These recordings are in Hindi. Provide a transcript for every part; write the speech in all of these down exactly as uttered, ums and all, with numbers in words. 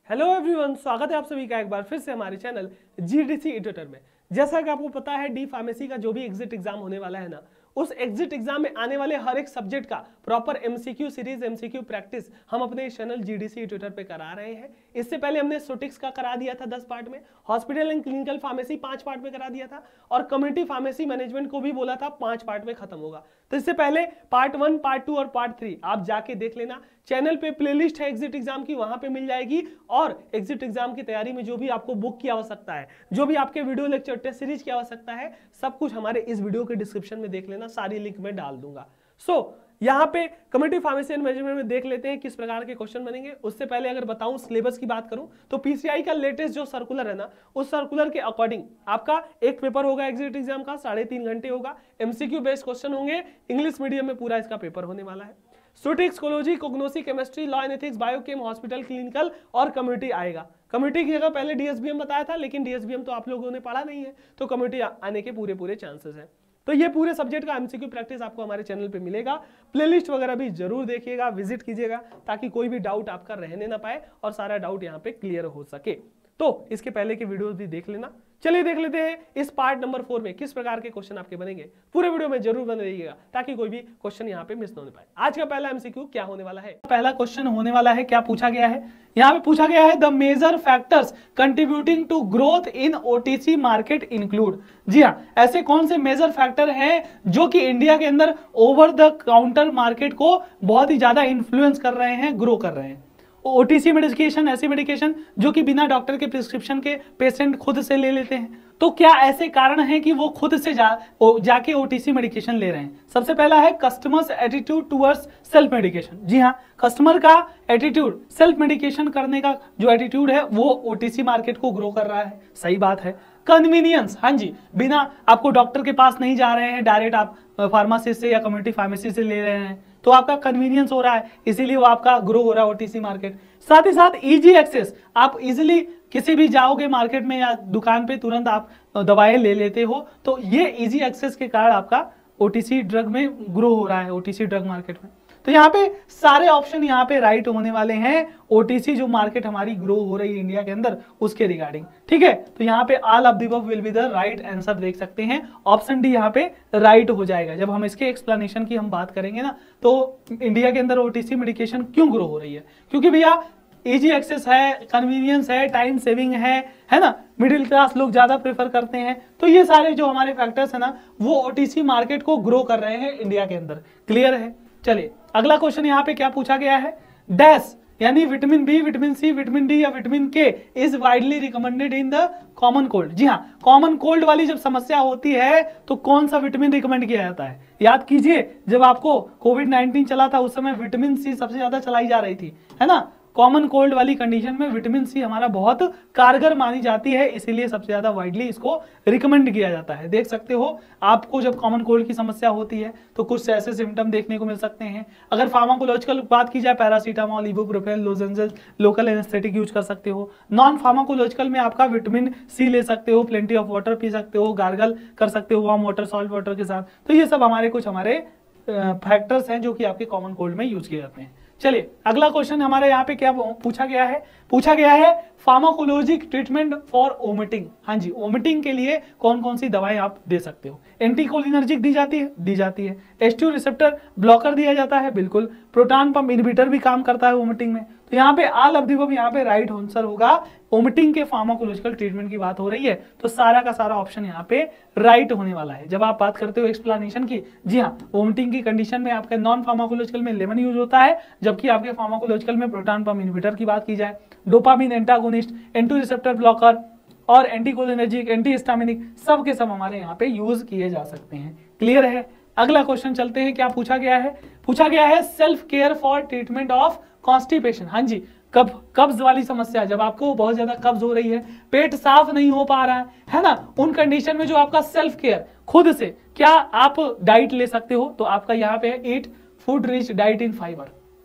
हेलो एवरीवन, स्वागत है आप सभी का एक बार फिर से हमारे चैनल जीडीसी ट्यूटर में। जैसा कि आपको पता है, डी फार्मेसी का जो भी एग्जिट एग्जाम होने वाला है ना, उस एग्जिट एग्जाम में आने वाले हर एक सब्जेक्ट का proper MCQ series, MCQ practice हम अपने चैनल जीडीसी ट्यूटर पे करा रहे हैं। इससे पहले हमने सोटिक्स का करा दिया था दस पार्ट में, हॉस्पिटल एंड क्लिनिकल फार्मेसी पांच पार्ट में करा दिया था, और कम्युनिटी फार्मेसी मैनेजमेंट को भी बोला था पांच पार्ट में खत्म होगा। तो इससे पहले पार्ट वन, पार्ट टू और पार्ट थ्री आप जाके देख लेना। चैनल पे प्लेलिस्ट है एग्जिट एग्जाम की, वहां पे मिल जाएगी। और एग्जिट एग्जाम की तैयारी में जो भी आपको बुक की आवश्यकता है, जो भी आपके वीडियो लेक्चर टेस्ट सीरीज की आवश्यकता है, सब कुछ हमारे इस वीडियो के डिस्क्रिप्शन में देख लेना, सारी लिंक में डाल दूंगा। सो so, यहाँ पे कम्युनिटी फार्मेसी एंड मैनेजमेंट में देख लेते हैं किस प्रकार के क्वेश्चन बनेंगे। उससे पहले अगर बताऊं सिलेबस की बात करूं तो पीसीआई का लेटेस्ट जो सर्कुलर है ना, उस सर्कुलर के अकॉर्डिंग आपका एक पेपर होगा एग्जिट एग्जाम का, साढ़े तीन घंटे होगा, एमसीक्यू बेस्ड क्वेश्चन होंगे, इंग्लिश मीडियम में पूरा इसका पेपर होने वाला है। Toxicology, cognosy, chemistry, law and ethics, biochem, hospital, clinical और कम्युनिटी आएगा। कम्युनिटी की जगह पहले डीएसबीएम बताया था, लेकिन डीएसबीएम तो आप लोगों ने पढ़ा नहीं है, तो कम्युनिटी आने के पूरे पूरे चांसेस हैं। तो ये पूरे सब्जेक्ट का एमसीक्यू प्रैक्टिस आपको हमारे चैनल पे मिलेगा। प्लेलिस्ट वगैरह भी जरूर देखिएगा, विजिट कीजिएगा, ताकि कोई भी डाउट आपका रहने ना पाए और सारा डाउट यहाँ पे क्लियर हो सके। तो इसके पहले के वीडियोस भी देख लेना। चलिए देख लेते हैं इस पार्ट नंबर फोर में किस प्रकार के क्वेश्चन आपके बनेंगे। पूरे वीडियो में जरूर बने रहिएगा ताकि कोई भी क्वेश्चन यहाँ पे मिस ना होने पाए। आज का पहला एमसीक्यू क्या होने वाला है? पहला क्वेश्चन होने वाला है, क्या पूछा गया है? यहाँ पे पूछा गया है, the major factors contributing to growth in OTC market include. जी हाँ, ऐसे कौन से मेजर फैक्टर हैं जो कि इंडिया के अंदर ओवर द काउंटर मार्केट को बहुत ही ज्यादा इन्फ्लुएंस कर रहे हैं, ग्रो कर रहे हैं। ओटीसी मेडिकेशन ऐसी मेडिकेशन जो कि बिना डॉक्टर के प्रिस्क्रिप्शन के पेशेंट खुद से ले लेते हैं। तो क्या ऐसे कारण हैं कि वो खुद से जा जाके ओटीसी मेडिकेशन ले रहे हैं? सबसे पहला है customers attitude towards self medication. जी हाँ, कस्टमर का एटीट्यूड सेल्फ मेडिकेशन करने का जो एटीट्यूड है वो ओटीसी मार्केट को ग्रो कर रहा है। सही बात है। कन्वीनियंस, हाँ जी, बिना आपको डॉक्टर के पास नहीं जा रहे हैं, डायरेक्ट आप फार्मासिस्ट से या कम्युनिटी फार्मेसी से ले रहे हैं, तो आपका कन्वीनियंस हो रहा है, इसीलिए वो आपका ग्रो हो रहा है ओटीसी मार्केट। साथ ही साथ इजी एक्सेस, आप इजीली किसी भी जाओगे मार्केट में या दुकान पे तुरंत आप दवाएं ले लेते हो, तो ये इजी एक्सेस के कारण आपका ओटीसी ड्रग में ग्रो हो रहा है, ओटीसी ड्रग मार्केट में। तो यहाँ पे सारे ऑप्शन यहाँ पे राइट होने वाले हैं, ओटीसी जो मार्केट हमारी ग्रो हो रही है इंडिया के अंदर उसके रिगार्डिंग। ठीक है, तो यहाँ पे all of the above will be the right answer देख सकते हैं। ऑप्शन डी यहाँ पे राइट हो जाएगा। जब हम इसके एक्सप्लेनेशन की हम बात करेंगे ना, तो इंडिया के अंदर ओटीसी मेडिकेशन क्यों ग्रो हो रही है, क्योंकि भैया इजी एक्सेस है, कन्वीनियंस है, टाइम सेविंग है है ना, मिडिल क्लास लोग ज्यादा प्रेफर करते हैं। तो ये सारे जो हमारे फैक्टर्स है ना, वो ओटीसी मार्केट को ग्रो कर रहे हैं इंडिया के अंदर। क्लियर है? चलिए अगला क्वेश्चन यहाँ पे क्या पूछा गया है, डैश यानी vitamin B, vitamin C, vitamin D या vitamin K is widely recommended in the common cold. जी हाँ, कॉमन कोल्ड वाली जब समस्या होती है तो कौन सा विटामिन रिकमेंड किया जाता है? याद कीजिए, जब आपको कोविड नाइनटीन चला था उस समय विटामिन सी सबसे ज्यादा चलाई जा रही थी, है ना। कॉमन कोल्ड वाली कंडीशन में विटामिन सी हमारा बहुत कारगर मानी जाती है, इसीलिए सबसे ज्यादा वाइडली इसको रिकमेंड किया जाता है। देख सकते हो, आपको जब कॉमन कोल्ड की समस्या होती है तो कुछ ऐसे सिम्टम देखने को मिल सकते हैं। अगर फार्माकोलॉजिकल बात की जाए, paracetamol, ibuprofen, lozenges, local anaesthetic use कर सकते हो। नॉन फार्माकोलॉजिकल में आपका विटामिन सी ले सकते हो, प्लेंटी ऑफ वाटर पी सकते हो, गार्गल कर सकते हो वार्म वाटर, सॉल्ट वाटर के साथ। तो ये सब हमारे कुछ हमारे फैक्टर्स हैं जो कि आपके कॉमन कोल्ड में यूज किए जाते हैं। चलिए अगला क्वेश्चन हमारे यहाँ पे क्या पूछा गया है, पूछा गया है फार्माकोलॉजिक ट्रीटमेंट फॉर वोमिटिंग। हाँ जी, वोमिटिंग के लिए कौन कौन सी दवाएं आप दे सकते हो? एंटीकोलिनर्जिक दी जाती है, दी जाती है। एच टू रिसेप्टर ब्लॉकर दिया जाता है, बिल्कुल। प्रोटॉन पंप इनहिबिटर भी काम करता है वोमिटिंग में। तो यहाँ पे ऑल ऑफ द अबव यहाँ पे राइट आंसर होगा। वोमिटिंग के फार्माकोलॉजिकल ट्रीटमेंट की बात हो रही है तो सारा का सारा ऑप्शन यहाँ पे राइट होने वाला है। जब आप बात करते हो एक्सप्लेनेशन की, जी हाँ, वोमिटिंग की कंडीशन में आपके नॉन फार्माकोलॉजिकल में लेमन यूज होता है, जबकि आपके फार्माकोलॉजिकल में प्रोटॉन पंप इनहिबिटर की बात की जाए, dopamine antagonist, anti receptor blocker और एंटीकोलिनर्जिक, एंटी हिस्टामिनिक, सब के सब हमारे यहाँ पे यूज किए जा सकते हैं। क्लियर है? अगला क्वेश्चन चलते हैं, क्या पूछा गया है? पूछा गया है self care for treatment of constipation. हाँ जी, कब कब्ज वाली समस्या, जब आपको बहुत ज्यादा कब्ज हो रही है, पेट साफ नहीं हो पा रहा है, है ना, उन कंडीशन में जो आपका सेल्फ केयर खुद से क्या आप डाइट ले सकते हो? तो आपका यहाँ पे eat food rich diet in fibre,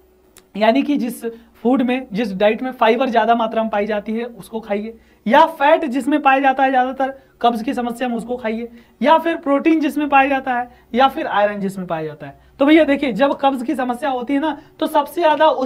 यानी कि जिस फूड में, जिस डाइट में फाइबर ज्यादा मात्रा में पाई जाती है उसको खाइए, या फैट जिसमें पाया जाता है ज्यादातर कब्ज की समस्या में उसको खाइए, या फिर प्रोटीन जिसमें पाया जाता है, या फिर आयरन जिसमें पाया जाता है। तो भैया देखिए, जब कब्ज की समस्या होती है ना, तो सबसे ज्यादा उस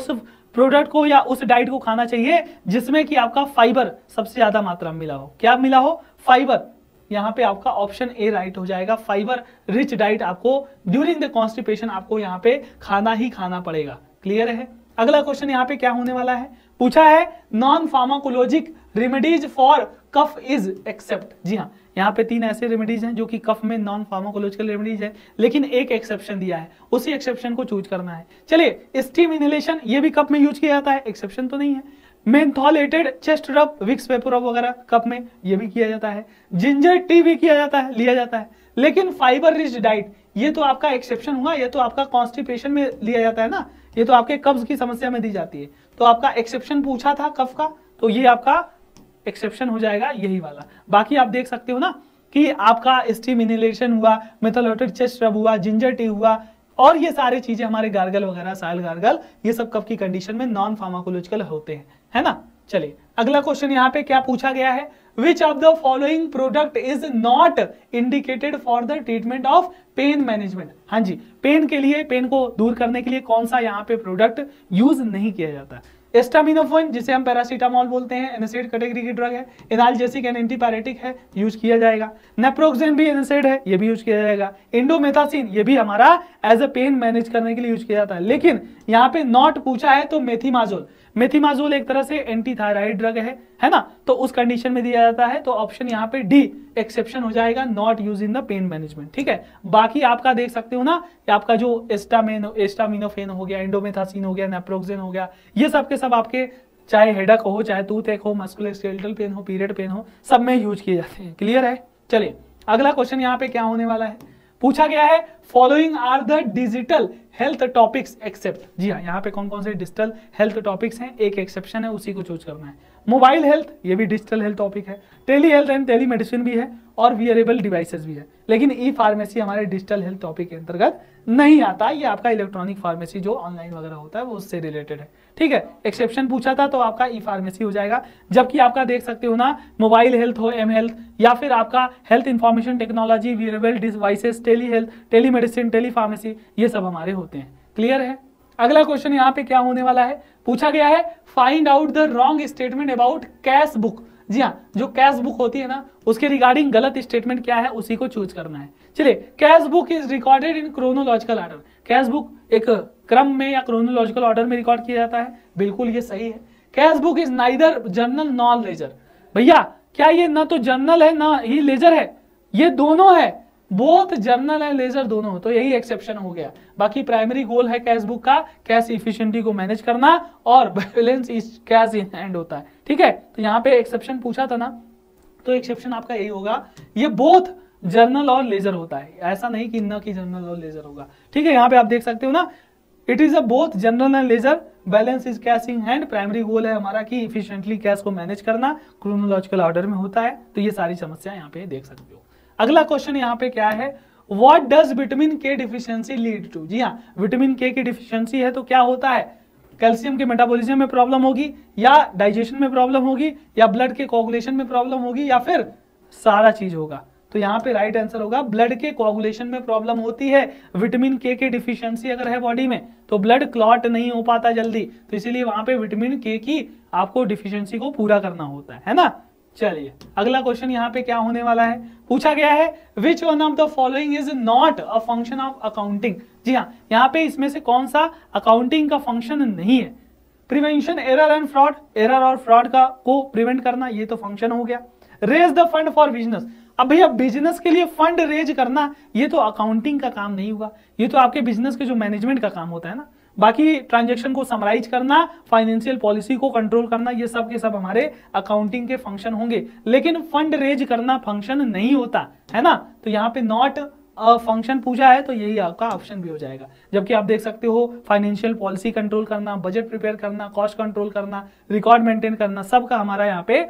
प्रोडक्ट को या उस डाइट को खाना चाहिए जिसमें कि आपका फाइबर सबसे ज्यादा मात्रा में मिला हो। क्या मिला हो? फाइबर। यहाँ पे आपका ऑप्शन ए राइट हो जाएगा। फाइबर रिच डाइट आपको ड्यूरिंग द कॉन्स्टिपेशन आपको यहाँ पे खाना ही खाना पड़ेगा। क्लियर है? अगला क्वेश्चन यहाँ पे क्या होने वाला है, पूछा है non pharmacologic remedies for cough is except. जी हाँ, यहाँ पे तीन ऐसे रेमेडीज हैं जो कि कफ में नॉन फार्माकोलॉजिकल रेमेडीज है, लेकिन एक एक्सेप्शन दिया है, उसी एक्सेप्शन को चूज करना है। चलिए, स्टीम इनहेलेशन ये भी कफ में यूज किया जाता है, एक्सेप्शन तो नहीं है। Mentholated chest rub, Vicks vapour rub वगैरह कफ में ये भी किया जाता है। जिंजर टी भी किया जाता है, लिया जाता है। लेकिन फाइबर रिच डाइट ये तो आपका एक्सेप्शन हुआ, ये तो आपका कॉन्स्टिपेशन में लिया जाता है ना, ये तो आपके कब्ज की समस्या में दी जाती है। तो आपका एक्सेप्शन पूछा था कफ का, तो ये आपका एक्सेप्शन हो जाएगा यही वाला। बाकी आप देख सकते हो ना कि आपका स्टीम इनहेलेशन हुआ, मेथोलेटेड चेस्ट रब हुआ, जिंजर टी हुआ, और ये सारी चीजें हमारे गार्गल वगैरह, साइल गार्गल, ये सब कफ की कंडीशन में नॉन फार्माकोलॉजिकल होते हैं, है ना। चलिए, अगला क्वेश्चन यहाँ पे क्या पूछा गया है, which of the following product is not indicated for the treatment of pain management. हाँ जी, पेन के लिए, पेन को दूर करने के लिए कौन सा यहाँ पे प्रोडक्ट यूज नहीं किया जाता। एस्टामिनोफेन जिसे हम पैरासीटामोल बोलते हैं, एनएसएड कैटेगरी की ड्रग है। एनाल्जेसिक एंड एंटीपायरेटिक है, यूज किया जाएगा। नेप्रोक्सेन भी एनएसएड है, ये भी यूज किया जाएगा। इंडोमेथासिन ये भी हमारा एज अ पेन मैनेज करने के लिए यूज किया जाता है। लेकिन यहाँ पे नॉट पूछा है तो मेथिमाजोल, मेथिमाजोल एक तरह से एंटी थायराइड ड्रग है, है ना, तो उस कंडीशन में दिया जाता है। तो ऑप्शन यहाँ पे डी एक्सेप्शन हो जाएगा, not use in the pain management. ठीक है, बाकी आपका देख सकते हो ना कि आपका जो एस्टामिनो एस्टामिनोफेन हो गया, इंडोमेथासिन हो गया, नेप्रोक्सेन हो गया, ये सब के सब आपके चाहे हेडक हो, चाहे टूथ एक हो, मस्कुलोस्केलेटल पेन हो, पीरियड पेन हो, सब में यूज किए जाते हैं। क्लियर है? चलिए, अगला क्वेश्चन यहाँ पे क्या होने वाला है, पूछा गया है following are the digital health topics except. जी हाँ, यहाँ पे कौन कौन से डिजिटल हेल्थ टॉपिक्स हैं, एक एक्सेप्शन है, उसी को चूज करना है। मोबाइल हेल्थ ये भी डिजिटल हेल्थ टॉपिक है, telehealth and telemedicine भी है, और वियरेबल डिवाइसेस भी है। लेकिन ई फार्मेसी हमारे डिजिटल हेल्थ टॉपिक के अंतर्गत नहीं आता, ये आपका इलेक्ट्रॉनिक फार्मेसी जो ऑनलाइन वगैरह होता है वो उससे रिलेटेड है। ठीक है, एक्सेप्शन पूछा था तो आपका ई फार्मेसी हो जाएगा। जबकि आपका देख सकते हो ना, मोबाइल हेल्थ हो, एम हेल्थ, या फिर आपका health information technology, wearable devices, telehealth, telemedicine, telepharmacy, ये सब हमारे होते हैं। क्लियर है? अगला क्वेश्चन यहाँ पे क्या होने वाला है, पूछा गया है find out the wrong statement about cash book. जी हाँ, जो कैश बुक होती है ना, उसके रिगार्डिंग गलत स्टेटमेंट क्या है, उसी को चूज करना है। चलिए, cash book is recorded in chronological order. Cash book एक क्रम में या क्रोनोलॉजिकल ऑर्डर में रिकॉर्ड किया जाता है, बिल्कुल ये सही है। Cash book is neither journal non ledger. भैया, क्या ये ना तो जर्नल है ना ही लेजर है, ये दोनों है, बोथ जर्नल है लेजर दोनों, तो यही एक्सेप्शन हो गया। बाकी प्राइमरी गोल है कैश बुक का कैश इफिशिएंसी को मैनेज करना, और balance is cash in hand होता है। ठीक है, तो यहाँ पे एक्सेप्शन पूछा था ना, तो एक्सेप्शन आपका यही होगा, ये बोथ जर्नल और लेजर होता है, ऐसा नहीं कि न कि जर्नल और लेजर होगा। ठीक है, यहाँ पे आप देख सकते हो ना, it is a both journal and ledger, balance is cash in hand, primary goal है हमारा कि इफिशिएंटली कैश को मैनेज करना, क्रोनोलॉजिकल ऑर्डर में होता है। तो ये सारी समस्या यहाँ पे देख सकते हो। अगला क्वेश्चन यहाँ पे क्या है, what does vitamin K deficiency lead to. जी हाँ, विटामिन के की डिफिशियंसी है तो क्या होता है, कैल्शियम के मेटाबॉलिज्म में प्रॉब्लम होगी, या डाइजेशन में प्रॉब्लम होगी, या ब्लड के कोगुलेशन में प्रॉब्लम होगी, या फिर सारा चीज होगा। तो यहाँ पे राइट आंसर होगा ब्लड के कोगुलेशन में प्रॉब्लम होती है। विटामिन के की डिफिशियंसी अगर है बॉडी में तो ब्लड क्लॉट नहीं हो पाता जल्दी, तो इसीलिए वहां पे विटामिन के की आपको डिफिशियंसी को पूरा करना होता है, है ना। चलिए, अगला क्वेश्चन यहाँ पे क्या होने वाला है, पूछा गया है which one of the following is not a function of accounting. जी हाँ, यहाँ पे इसमें से कौन सा अकाउंटिंग का फंक्शन नहीं है। Prevention error and fraud, error और फ्रॉड का को प्रिवेंट करना, ये तो फंक्शन हो गया। Raise the fund for business, अब भैया बिजनेस के लिए फंड रेज करना, ये तो अकाउंटिंग का काम नहीं हुआ, ये तो आपके बिजनेस के जो मैनेजमेंट का काम होता है ना। बाकी ट्रांजैक्शन को समराइज करना, फाइनेंशियल पॉलिसी को कंट्रोल करना, ये सब के सब हमारे अकाउंटिंग के फंक्शन होंगे। लेकिन फंड रेज करना फंक्शन नहीं होता, है ना। तो यहाँ पे नॉट अ फंक्शन पूछा है तो यही आपका ऑप्शन भी हो जाएगा। जबकि आप देख सकते हो फाइनेंशियल पॉलिसी कंट्रोल करना, बजट प्रिपेयर करना, कॉस्ट कंट्रोल करना, रिकॉर्ड मेंटेन करना, सबका हमारा यहाँ पे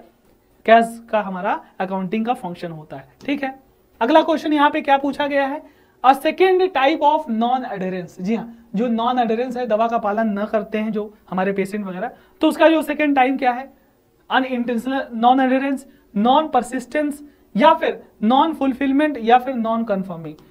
कैश का हमारा अकाउंटिंग का फंक्शन होता है। ठीक है, अगला क्वेश्चन यहाँ पे क्या पूछा गया है, a second type of non adherence. जी हाँ, जो नॉन एडहेरेंस है, दवा का पालन न करते हैं जो हमारे पेशेंट वगैरह, तो उसका जो सेकेंड टाइम क्या है, unintentional non adherence, non persistence, या फिर नॉन फुलफिलमेंट, या फिर नॉन कंफर्मिंग।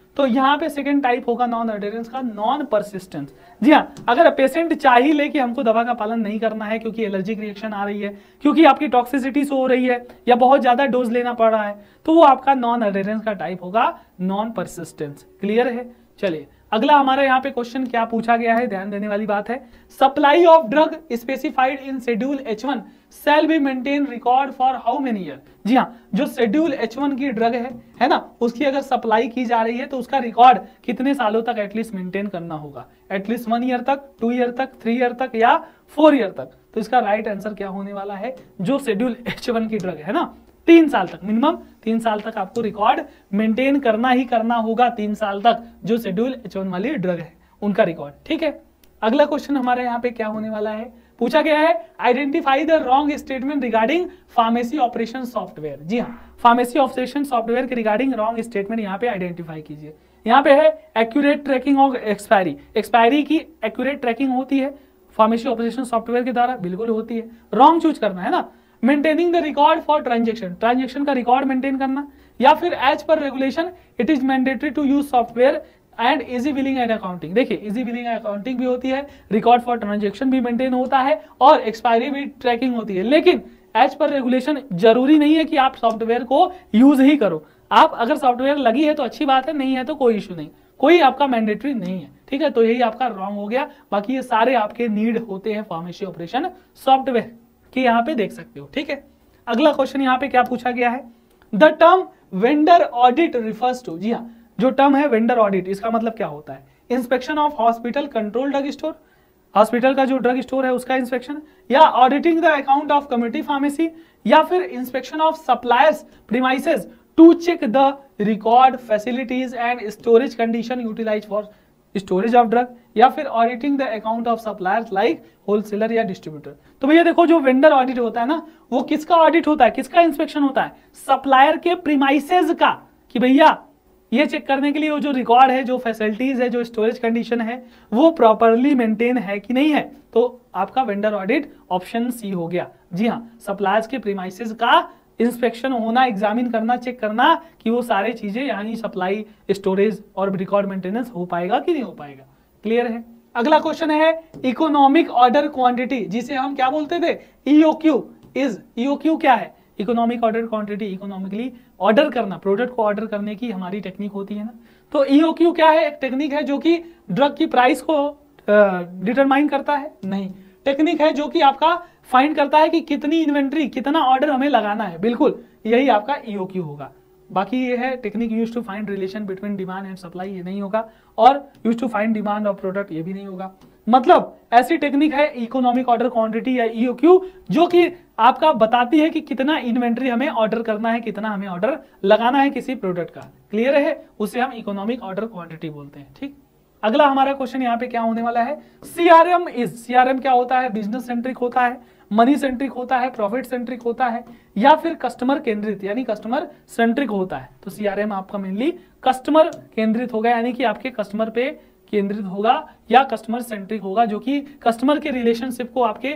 तो यहाँ पे सेकंड टाइप होगा नॉन अडेरेंस का, नॉन परसिस्टेंस। जी हाँ, अगर पेशेंट चाह ही ले कि हमको दवा का पालन नहीं करना है क्योंकि एलर्जिक रिएक्शन आ रही है, क्योंकि आपकी टॉक्सिसिटी हो रही है या बहुत ज्यादा डोज लेना पड़ रहा है, तो वो आपका नॉन अडेरेंस का टाइप होगा, नॉन परसिस्टेंस। क्लियर है? चलिए अगला हमारे यहाँ पे क्वेश्चन क्या पूछा गया है, ध्यान देने वाली बात है। Supply of drug specified in schedule H one shall be maintain record for how many year. जी हाँ, जो शेड्यूल एच वन की ड्रग है है ना, उसकी अगर सप्लाई की जा रही है तो उसका रिकॉर्ड कितने सालों तक एटलीस्ट मेंटेन करना होगा? एटलीस्ट वन ईयर तक, टू ईयर तक, थ्री ईयर तक या फोर ईयर तक? तो इसका राइट आंसर क्या होने वाला है, जो शेड्यूल एच वन की ड्रग है ना, तीन साल तक, मिनिमम तीन साल तक आपको रिकॉर्ड मेंटेन करना ही करना होगा, तीन साल तक जो शेड्यूल एच वन वाली ड्रग है उनका रिकॉर्ड। ठीक है, अगला क्वेश्चन हमारे यहाँ पे क्या होने वाला है, पूछा गया है identify the wrong statement regarding pharmacy operation software. जी हाँ, फार्मेसी ऑपरेशन सॉफ्टवेयर के रिगार्डिंग रॉन्ग स्टेटमेंट यहाँ पे आइडेंटिफाई कीजिए। यहाँ पे है accurate tracking of expiry, expiry की एक्यूरेट ट्रैकिंग होती है फार्मेसी ऑपरेशन सॉफ्टवेयर के द्वारा, बिल्कुल होती है। रॉन्ग चूज करना है ना, maintaining the record for transaction, transaction का रिकॉर्ड मेंटेन करना, या फिर as per regulation it is mandatory to use software and easy billing and accounting. देखिए इजी बिलिंग एंड अकाउंटिंग भी होती है, रिकॉर्ड फॉर ट्रांजेक्शन भी मेंटेन होता है और एक्सपायरी भी ट्रैकिंग होती है, लेकिन एज पर रेगुलेशन जरूरी नहीं है कि आप सॉफ्टवेयर को यूज ही करो। आप अगर सॉफ्टवेयर लगी है तो अच्छी बात है, नहीं है तो कोई इशू नहीं, कोई आपका मैंडेटरी नहीं है। ठीक है, तो यही आपका रॉन्ग हो गया। बाकी ये सारे आपके नीड होते हैं फार्मेसी ऑपरेशन सॉफ्टवेयर कि यहाँ पे देख सकते हो। ठीक है, अगला क्वेश्चन यहाँ पे क्या पूछा गया है, the term vendor audit refers to. जी हाँ, जो टर्म है वेंडर ऑडिट, इसका मतलब क्या होता है, inspection of hospital control drug store, hospital का जो ड्रग स्टोर है उसका इंस्पेक्शन, या auditing the account of community pharmacy, या फिर inspection of suppliers premises to check the record facilities and storage condition utilise for storage of drug, या फिर auditing the account of suppliers like wholesaler या डिस्ट्रीब्यूटर। तो भैया देखो, जो वेंडर ऑडिट होता है ना, वो किसका ऑडिट होता है, किसका इंस्पेक्शन होता है, सप्लायर के प्रीमाइसेस का, कि भैया ये चेक करने के लिए वो जो रिकॉर्ड है, जो फैसिलिटीज है, जो स्टोरेज कंडीशन है, वो प्रॉपरली मेंटेन है कि नहीं है। तो आपका वेंडर ऑडिट ऑप्शन सी हो गया। जी हाँ, सप्लायर्स के प्रीमाइसेस का इंस्पेक्शन होना, एग्जामिन करना, चेक करना कि वो सारी चीजें यानी सप्लाई, स्टोरेज और रिकॉर्ड मेंटेनेंस हो पाएगा कि नहीं हो पाएगा। क्लियर है? अगला क्वेश्चन है इकोनॉमिक ऑर्डर क्वांटिटी, जिसे हम क्या बोलते थे, ईओक्यू। इज ईओक्यू क्या है, economic order quantity, economically order करना, प्रोडक्ट को ऑर्डर करने की हमारी टेक्निक होती है ना। तो ईओक्यू क्या है, एक टेक्निक है जो कि ड्रग की प्राइस को डिटरमाइन करता है, नहीं, टेक्निक है जो कि आपका फाइंड करता है कि कितनी इन्वेंट्री, कितना ऑर्डर हमें लगाना है, बिल्कुल यही आपका ईओक्यू होगा। बाकी ये है technique use to find relation between demand and supply, ये नहीं होगा, और use to find demand of product, ये भी नहीं होगा। मतलब ऐसी टेक्निक है इकोनॉमिक ऑर्डर क्वांटिटी या ईओक्यू, जो कि आपका बताती है कि कितना इन्वेंट्री हमें ऑर्डर करना है, कितना हमें ऑर्डर लगाना है किसी प्रोडक्ट का। क्लियर है? उसे हम इकोनॉमिक ऑर्डर क्वांटिटी बोलते हैं। ठीक, अगला हमारा क्वेश्चन यहाँ पे क्या होने वाला है, सीआरएम इज, सीआरएम क्या होता है, बिजनेस सेंट्रिक होता है, मनी सेंट्रिक होता है, प्रॉफिट सेंट्रिक होता है, या फिर कस्टमर केंद्रित यानी कस्टमर सेंट्रिक होता है। तो सीआरएम आपका मेनली कस्टमर केंद्रित होगा, यानी कि आपके कस्टमर पे केंद्रित होगा, या कस्टमर सेंट्रिक होगा, जो कि कस्टमर के रिलेशनशिप को आपके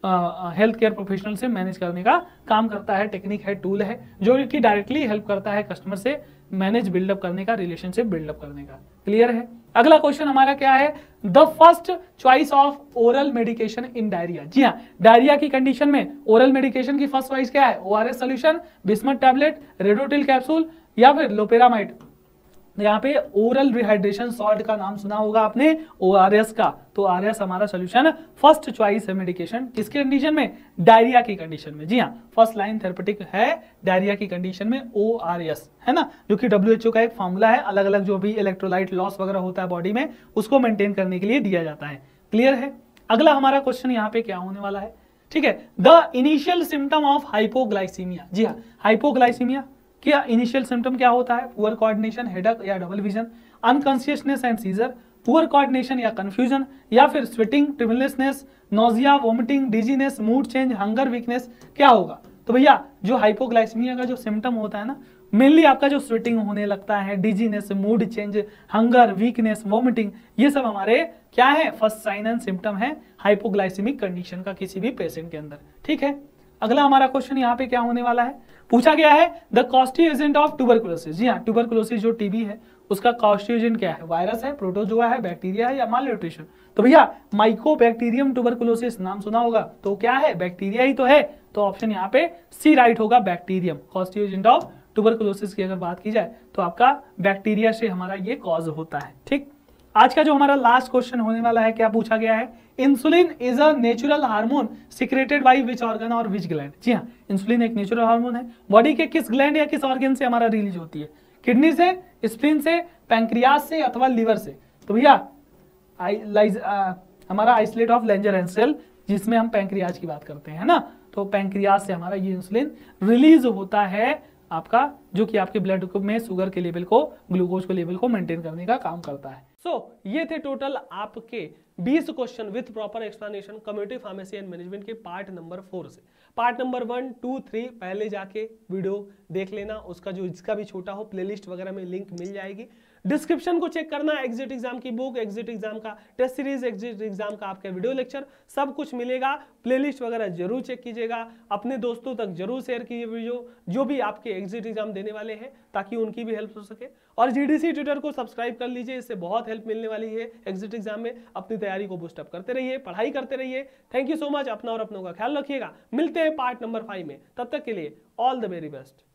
हेल्थ केयर प्रोफेशनल से मैनेज करने का काम करता है, टेक्निक है, टूल है, जो कि डायरेक्टली हेल्प करता है कस्टमर से मैनेज बिल्डअप करने का, रिलेशनशिप बिल्डअप करने का। क्लियर है? अगला क्वेश्चन हमारा क्या है, the first choice of oral medication in diarrhoea. जी हाँ, डायरिया की कंडीशन में ओरल मेडिकेशन की फर्स्ट चॉइस क्या है, ORS solution, bismuth tablet, Redotil capsule, या फिर लोपेरामाइड। यहाँ पे ओरल रिहाइड्रेशन सॉल्ट का नाम सुना होगा आपने, ओआरएस का। तो आरएस हमारा सोल्यूशन फर्स्ट चॉइस है मेडिकेशन, किसकी कंडीशन में, डायरिया की कंडीशन में। जी हाँ, फर्स्ट लाइन थेरेपेटिक है डायरिया की कंडीशन में ओआरएस, है ना, जो कि डब्ल्यूएचओ का एक फॉर्मूला है, अलग अलग जो भी इलेक्ट्रोलाइट लॉस वगैरह होता है बॉडी में, उसको मेंटेन करने के लिए दिया जाता है। क्लियर है? अगला हमारा क्वेश्चन यहाँ पे क्या होने वाला है, ठीक है, the initial symptom of hypoglycaemia. जी हाँ, हाइपोग्लाइसीमिया क्या इनिशियल सिम्टम क्या होता है, पुअर कोऑर्डिनेशन, हेडेक या double vision, unconsciousness and seizure, poor coordination या कंफ्यूजन, या फिर sweating, tremulousness, nausea, vomiting, dizziness, mood change, hunger, weakness, क्या होगा। तो भैया जो हाइपोग्लाइसीमिया का जो सिम्टम होता है ना, मेनली आपका जो स्वेटिंग होने लगता है, dizziness, mood change, hunger, weakness, vomiting, ये सब हमारे क्या है, फर्स्ट साइन एंड सिम्टम है हाइपोग्लाइसेमिक कंडीशन का किसी भी पेशेंट के अंदर। ठीक है, अगला हमारा क्वेश्चन यहाँ पे क्या होने वाला है, पूछा गया है the costly agent of tuberculosis. जी हाँ, ट्यूबरकुलोसिस जो टीबी है उसका कॉन्स्टिट्यूएंट क्या है, वायरस है, प्रोटोजोआ है, बैक्टीरिया है या मालन्यूट्रिशन। तो भैया माइकोबैक्टीरियम ट्यूबरकुलोसिस नाम सुना होगा, तो क्या है, बैक्टीरिया ही तो है। तो ऑप्शन यहाँ पे सी राइट होगा, बैक्टीरियम। कॉन्स्टिट्यूएंट ऑफ ट्यूबरकुलोसिस की अगर बात की जाए तो आपका बैक्टीरिया से हमारा ये कॉज होता है। ठीक, आज का जो हमारा लास्ट क्वेश्चन होने वाला है, क्या पूछा गया है, insulin is a natural hormone secreted by which organ और विच ग्लैंड। जी हाँ, इंसुलिन एक नेचुरल हार्मोन है, बॉडी के किस ग्लैंड या किस ऑर्गन से हमारा रिलीज होती है, किडनी से, स्प्लीन से, पैंक्रियास से अथवा लिवर से। तो भैया हमारा आइसोलेट ऑफ लैंजरहैंस जिसमें हम पैंक्रियाज की बात करते हैं ना, तो पैंक्रियाज से हमारा ये इंसुलिन रिलीज होता है आपका, जो कि आपके ब्लड में शुगर के लेवल को, ग्लूकोज के लेवल को मेंटेन करने का काम करता है। सो so, ये थे टोटल आपके बीस question with proper explanation community pharmacy and management के पार्ट नंबर फोर से। Part number one two three पहले जाके वीडियो देख लेना, उसका जो जिसका भी छोटा हो प्लेलिस्ट वगैरह में लिंक मिल जाएगी। डिस्क्रिप्शन को चेक करना, एग्जिट एग्जाम की बुक, एग्जिट एग्जाम का टेस्ट सीरीज, एग्जिट एग्जाम का आपका वीडियो लेक्चर सब कुछ मिलेगा। प्लेलिस्ट वगैरह जरूर चेक कीजिएगा, अपने दोस्तों तक जरूर शेयर कीजिए वीडियो जो भी आपके एग्जिट एग्जाम देने वाले हैं, ताकि उनकी भी हेल्प हो सके। और जीडीसी ट्विटर को सब्सक्राइब कर लीजिए, इससे बहुत हेल्प मिलने वाली है एग्जिट एग्जाम में। अपनी तैयारी को बूस्ट अप करते रहिए, पढ़ाई करते रहिए। थैंक यू सो मच, अपना और अपनों का ख्याल रखिएगा। मिलते हैं पार्ट नंबर फाइव में, तब तक के लिए ऑल द वेरी बेस्ट।